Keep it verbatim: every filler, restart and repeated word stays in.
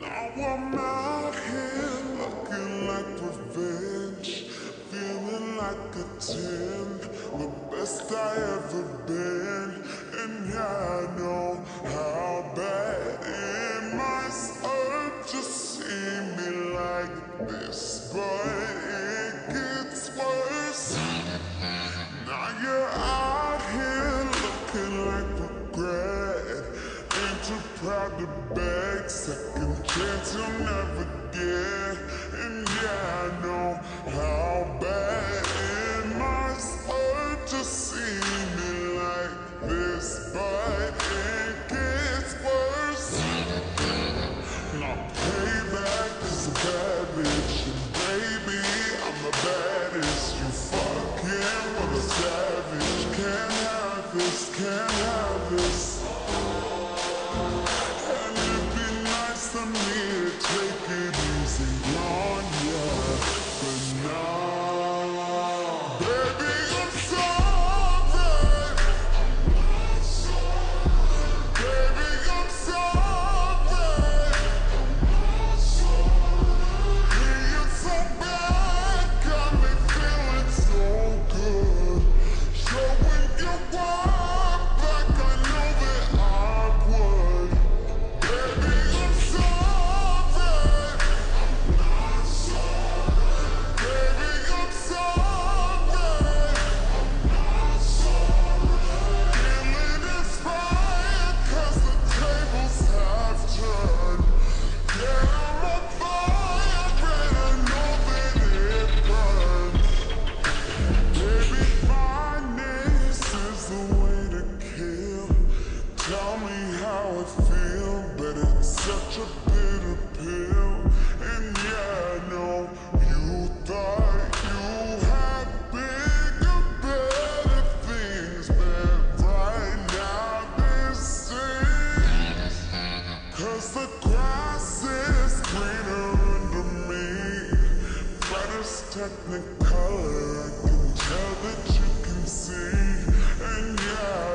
Now I'm out here looking like revenge, feeling like a ten, the best I ever been. And yeah, I know how bad it must hurt to see me like this, but it gets worse. Now you're out here looking like regret, ain't too proud to beg, second chance you'll never get. And yeah, I know how bad it must hurt to see me like this, but it gets worse. Now payback is a bad bitch, and baby, I'm the baddest. You fucking with a savage. Can't have this, can't have this. And it'd be nice of me to take it easy on ya, but nah, baby, I'm sorry. Baby, I'm sorry. Being so bad got me feeling so good. Showing you one back, I know that I would. Baby, I'm sorry. Baby, I'm sorry. Feeling inspired 'cause the tables have turned. Yeah, I'm on fire and I know that it burns. Baby, finance is the way to kill. Tell me how I feel, but it's such a bitter pill. And yeah, I know you thought you had bigger, better things, but right now this is, 'cause the grass is greener under me. Brightest technicolor, I can tell that you can see. And yeah,